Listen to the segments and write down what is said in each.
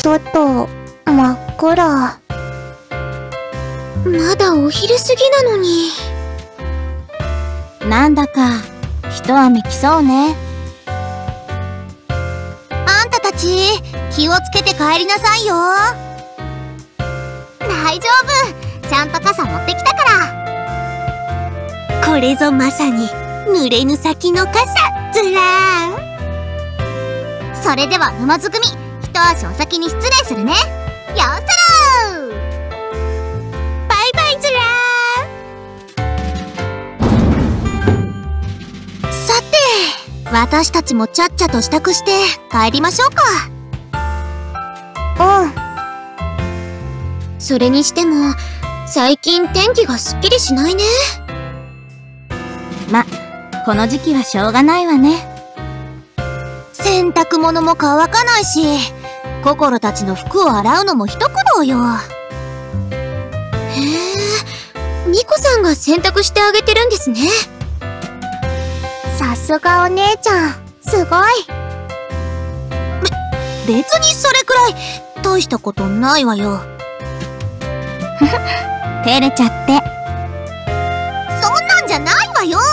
外、真っ暗。まだお昼過ぎなのに。 なんだか、一雨来そうね。 あんたたち、気をつけて帰りなさいよ。大丈夫。ちゃんと傘持ってきたから。これぞまさに、濡れぬ先の傘、ずらー。それでは沼津組、一足お先に失礼するね。よそろー。バイバイずらー。さて、私たちもちゃっちゃと支度して帰りましょうか。うん。それにしても、最近天気がすっきりしないね。 ま、この時期はしょうがないわね。 洗濯物も乾かないし、心たちの服を洗うのも一苦労よ。へえ、ミコさんが洗濯してあげてるんですね。さすがお姉ちゃん、すごい。別にそれくらい大したことないわよ。 ふふ、照れちゃって。 そんなんじゃないわよ。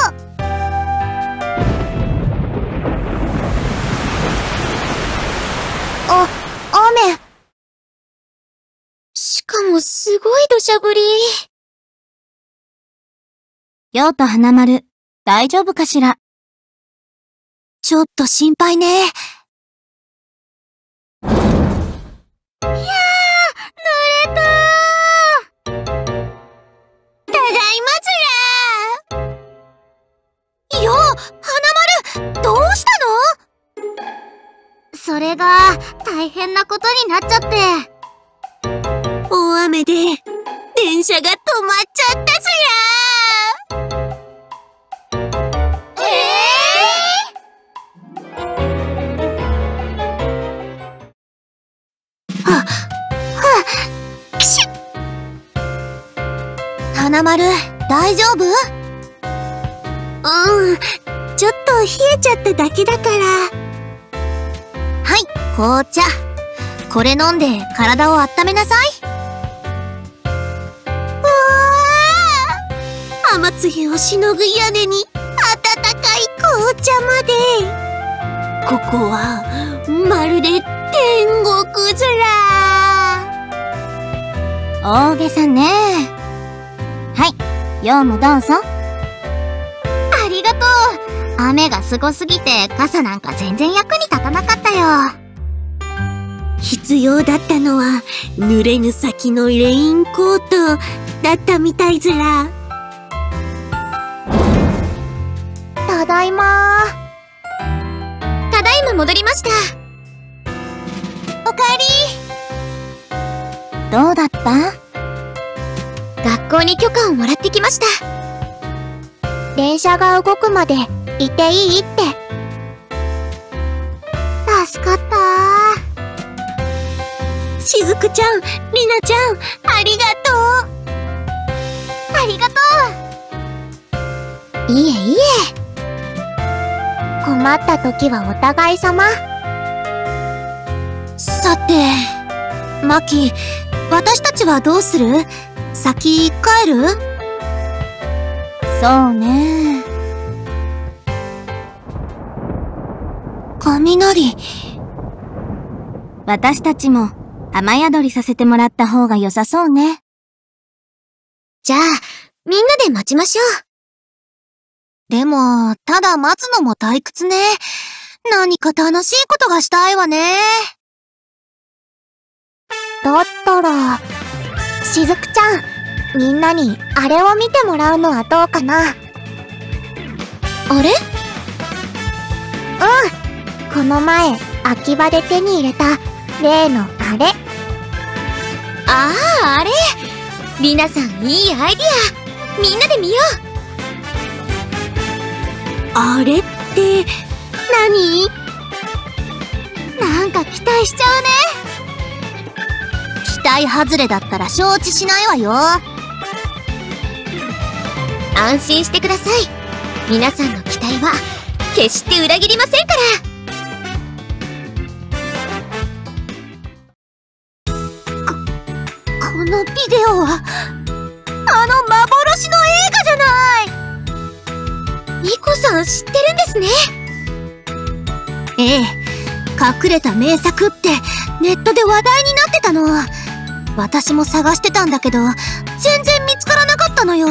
雨。しかもすごい土砂降り。 陽と花丸、大丈夫かしら？ ちょっと心配ね。いやー、濡れたー。ただいまずらー。よ、花丸、どうしたの？それが大変なことになっちゃって。大雨で電車が止まっちゃったずらー。くしゅっ。花丸、大丈夫？ちょっと冷えちゃっただけだから。はい、紅茶。これ飲んで体を温めなさい。うわー！雨露をしのぐ屋根に温かい紅茶まで。ここはまるで天国ずら大げさね。はい、陽もどうぞ。 ありがとう。雨がすごすぎて傘なんか全然役に立たなかったよ。必要だったのは濡れぬ先のレインコートだったみたいずら。ただいまー。ただいま戻りました。おかえり。 どうだった？ 学校に許可をもらってきました。電車が動くまでいていいって。助かったー。しずくちゃん、りなちゃん、ありがとう。ありがとう。いえいえ。困った時はお互い様。さて、マキ、私たちはどうする？先帰る？ そうね。 雷。 私たちも雨宿りさせてもらった方が良さそうね。 じゃあ、みんなで待ちましょう。でも、ただ待つのも退屈ね。何か楽しいことがしたいわね。だったら、しずくちゃん、みんなにあれを見てもらうのはどうかな。あれ？うん。この前、秋葉で手に入れた、例のあれ。ああ、あれ。りなさん、いいアイディア。みんなで見よう。あれって、何？なんか期待しちゃうね。期待外れだったら承知しないわよ。安心してください。皆さんの期待は決して裏切りませんから。 のビデオは、あの幻の映画じゃない。ミコさん知ってるんですね。ええ、隠れた名作ってネットで話題になってたの。私も探してたんだけど、全然見つからなかったのよ。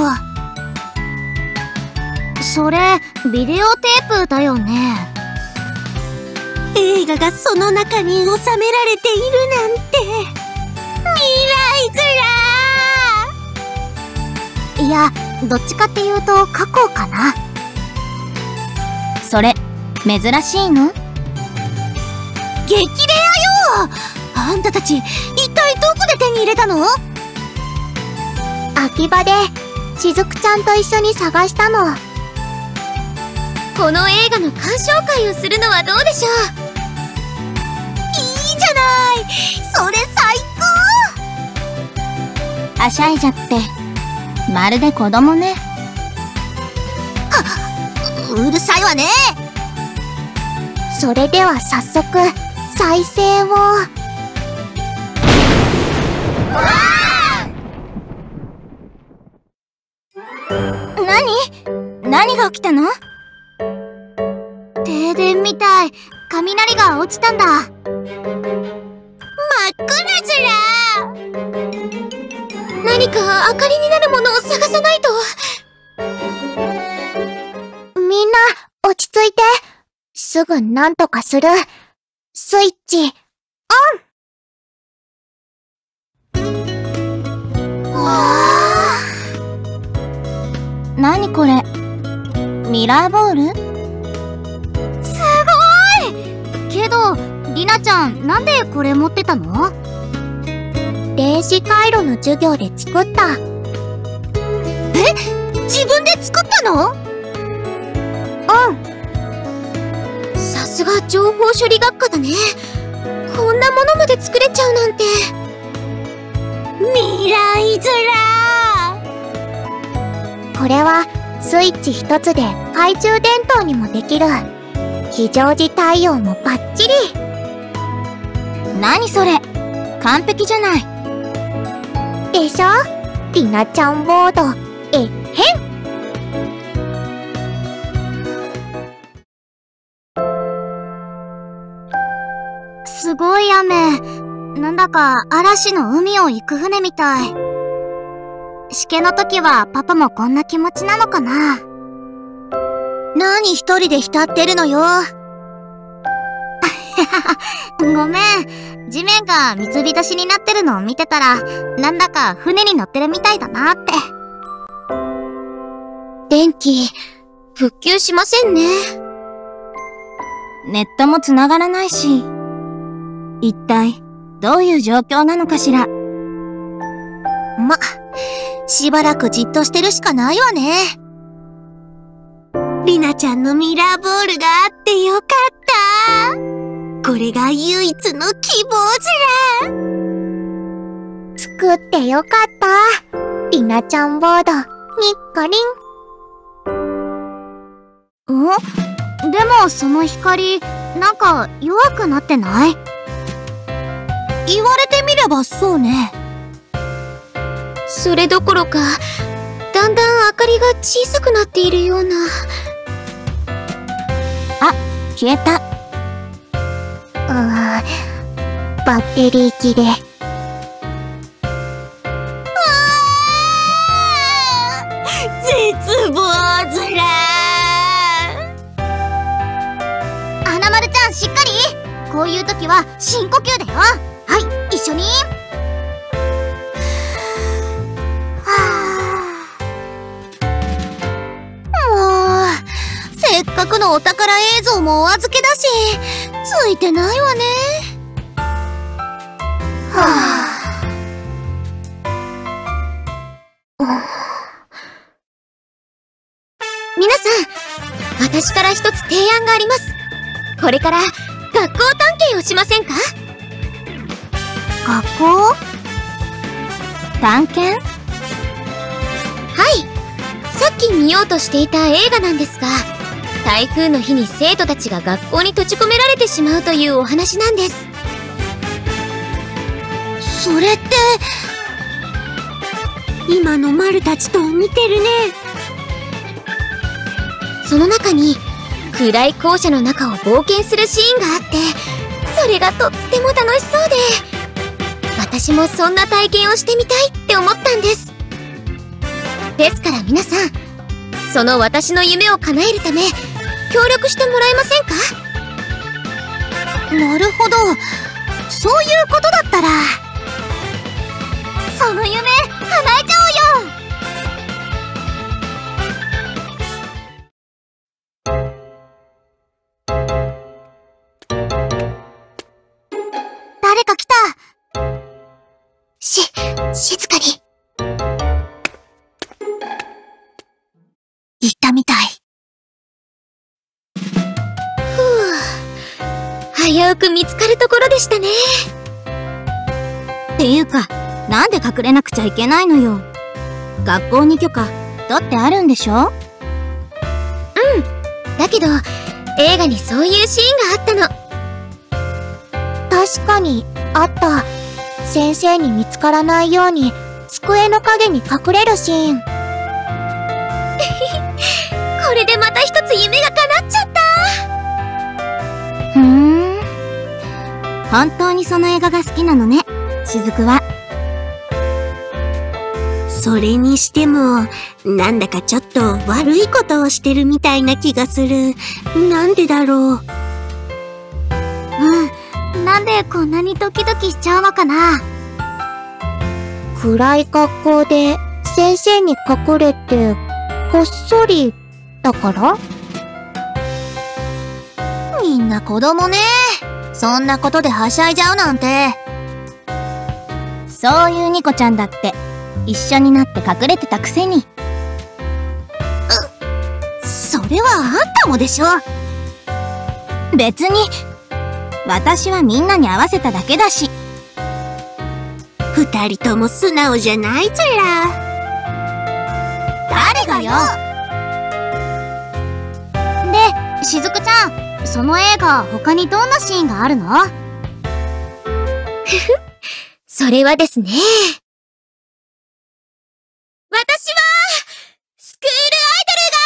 それ、ビデオテープだよね。 映画がその中に収められているなんて、未来いや、どっちかっていうと過去かな。それ、珍しいの？ 激レアよ。あんたたち、一体どこで手に入れたの？ 秋葉で、しずくちゃんと一緒に探したの。 この映画の鑑賞会をするのはどうでしょう？いいじゃない。それ最高。 はしゃいじゃって、まるで子供ね。 うるさいわね。 それでは早速、再生を。何が起きたの？ 停電みたい。雷が落ちたんだ。真っ暗ずら。何か明かりになるものを探さないと。 みんな、落ち着いて。すぐなんとかする。スイッチ、オン！わー。何これ？ミラーボール？ すごい！ けど、りなちゃん、なんでこれ持ってたの？電子回路の授業で作った。 え？自分で作ったの？ うん。 さすが情報処理学科だね。こんなものまで作れちゃうなんて。未来ずら。 これはスイッチ一つで懐中電灯にもできる。非常時対応もバッチリ。何それ？完璧じゃない。でしょ？りなちゃんボード、えっへん。すごい雨。なんだか嵐の海を行く船みたい。しけの時はパパもこんな気持ちなのかな。 何一人で浸ってるのよ。 ごめん。地面が水浸しになってるのを見てたら、なんだか船に乗ってるみたいだなって。 電気、復旧しませんね。 ネットも繋がらないし、一体どういう状況なのかしら。 しばらくじっとしてるしかないわね。りなちゃんのミラーボールがあってよかった。これが唯一の希望ずら。作ってよかった。りなちゃんボード、にっこりん。でもその光、なんか弱くなってない？ 言われてみればそうね。それどころか、だんだん明かりが小さくなっているような。 あ、消えた。バッテリー切れ。 絶望ずら。 花丸ちゃんしっかり。こういう時は深呼吸だよ。はい、一緒に。 せっかくのお宝映像もお預けだし、ついてないわね。皆さん、私から一つ提案があります。これから学校探検をしませんか？ 学校？探検？ はい。さっき見ようとしていた映画なんですが、台風の日に生徒たちが学校に閉じ込められてしまうというお話なんです。それって、 今のマルたちと似てるね。 その中に暗い校舎の中を冒険するシーンがあって、それがとっても楽しそうで、私もそんな体験をしてみたいって思ったんです。ですから皆さん、その私の夢を叶えるため協力してもらえませんか？ なるほど、そういうことだったら、 その夢叶えちゃおうよ。誰か来た。静かに。 行ったみたい。 危うく見つかるところでしたね。 っていうか、なんで隠れなくちゃいけないのよ。学校に許可取ってあるんでしょ？ うん。だけど、映画にそういうシーンがあったの。 確かに、あった。先生に見つからないように、机の陰に隠れるシーン。 これでまた一つ夢が叶っちゃった。 本当にその映画が好きなのね、雫は。それにしても、なんだかちょっと悪いことをしてるみたいな気がする。なんでだろう。 なんでこんなにドキドキしちゃうのかな。 暗い学校で先生に隠れて、こっそり、だから？みんな子供ね。そんなことではしゃいじゃうなんて。そういうニコちゃんだって、一緒になって隠れてたくせに。それはあんたもでしょ。別に、私はみんなに合わせただけだし。二人とも素直じゃないずら。誰がよ。 で、雫ちゃん、その映画他にどんなシーンがあるの？それはですね。私は、スクールアイ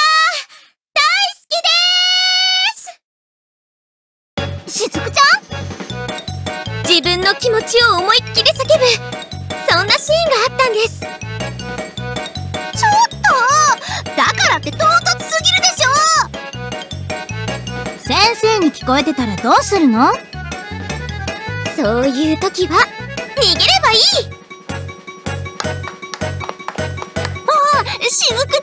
ドルが大好きです！雫ちゃん？自分の気持ちを思いっきり叫ぶ、そんなシーンがあったんです。 ちょっと！だからって唐突すぎるでしょ！先生に聞こえてたらどうするの？ そういう時は、逃げればいい！ 雫ちゃん待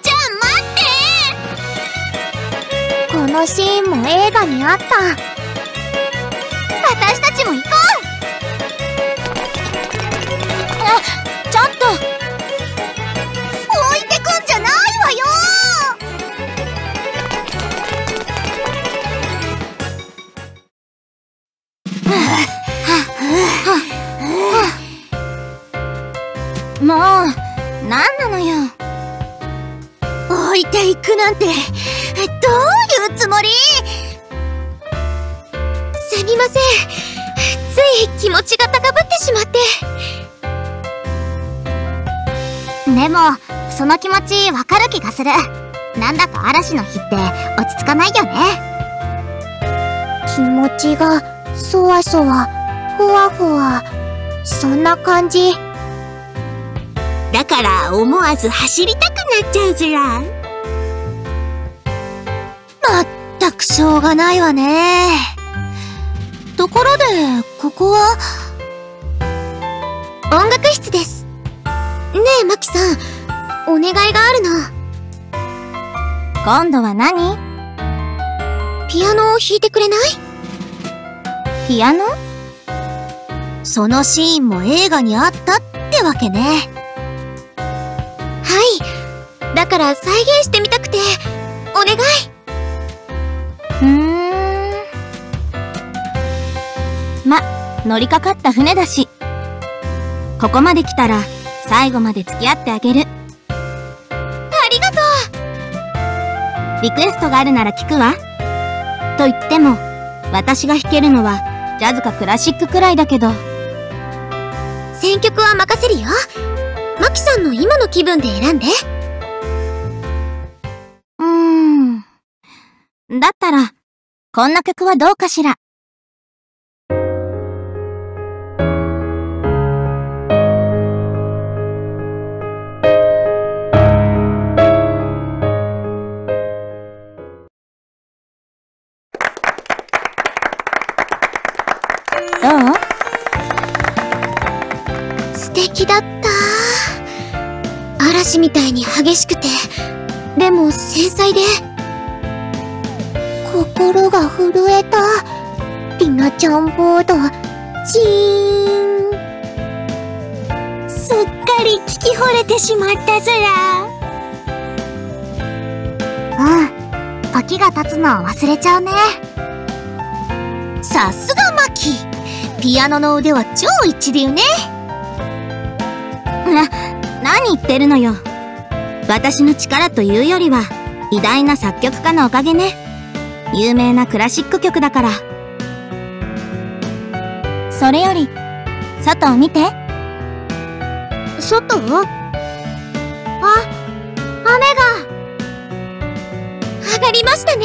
って！このシーンも映画にあった。 私たちも行こう！ ちょっと！置いてくんじゃないわよ！もう、なんなのよ。置いていくなんて、どういうつもり？ すみません。つい気持ちが高ぶってしまって。でも、その気持ちわかる気がする。なんだか嵐の日って落ち着かないよね。 気持ちが、そわそわ、ふわふわ、そんな感じ。だから思わず走りたくなっちゃうずら。まったくしょうがないわね。ところで、ここは音楽室です。ねえ、マキさん、お願いがあるの。 今度は何？ ピアノを弾いてくれない？ ピアノ？そのシーンも映画にあったってわけね。 はい。だから再現してみたくて、お願い。 ま、乗りかかった船だし。ここまで来たら、最後まで付き合ってあげる。 ありがとう。リクエストがあるなら聞くわ。と言っても、私が弾けるのは、ジャズかクラシックくらいだけど。 選曲は任せるよ。 マキさんの今の気分で選んで。 だったら、こんな曲はどうかしら。どう？ 素敵だった。嵐みたいに激しくて、でも繊細で。 心が震えた。リナちゃんボード、チーン。すっかり聞き惚れてしまったずら。時が経つのを忘れちゃうね。さすがマキ。ピアノの腕は超一流ね。何言ってるのよ。私の力というよりは、偉大な作曲家のおかげね。有名なクラシック曲だから。それより、外を見て。 外？雨が上がりましたね。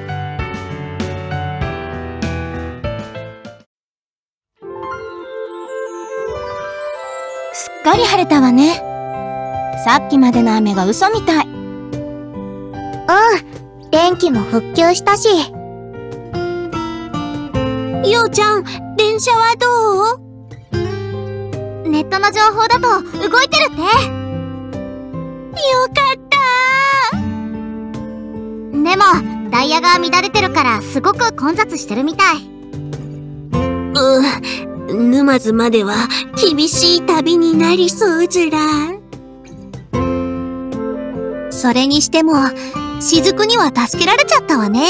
すっかり晴れたわね。さっきまでの雨が嘘みたい。天気も復旧したし。ようちゃん、電車はどう？ネットの情報だと動いてるって。よかった。でも、ダイヤが乱れてるからすごく混雑してるみたい。沼津までは厳しい旅になりそうずら。それにしても、雫には助けられちゃったわね。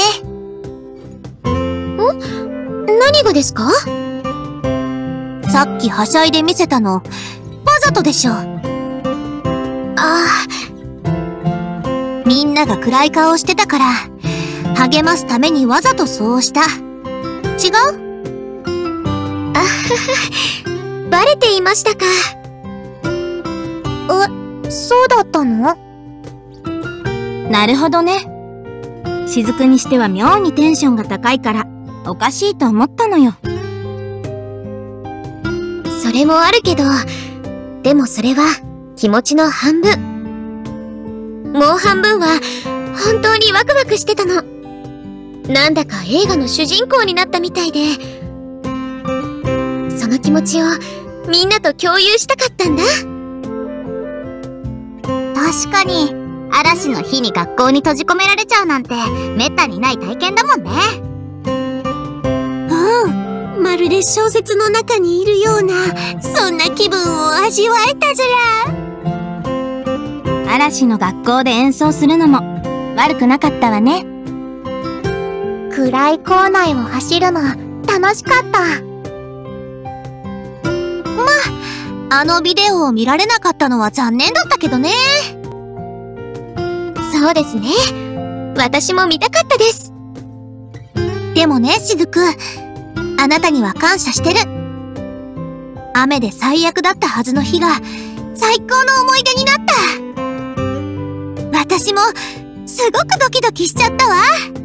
何がですか？ さっきはしゃいで見せたの、わざとでしょ。みんなが暗い顔してたから、励ますためにわざとそうした。違う？ バレていましたか。 そうだったの？なるほどね。雫にしては妙にテンションが高いから、おかしいと思ったのよ。 それもあるけど、でもそれは気持ちの半分。もう半分は本当にワクワクしてたの。なんだか映画の主人公になったみたいで、その気持ちをみんなと共有したかったんだ。 確かに、嵐の日に学校に閉じ込められちゃうなんてめったにない体験だもんね。まるで小説の中にいるような、そんな気分を味わえたずら。嵐の学校で演奏するのも悪くなかったわね。暗い校内を走るの楽しかった。あのビデオを見られなかったのは残念だったけどね。 そうですね。私も見たかったです。 でもね、雫。あなたには感謝してる。雨で最悪だったはずの日が最高の思い出になった。私もすごくドキドキしちゃったわ。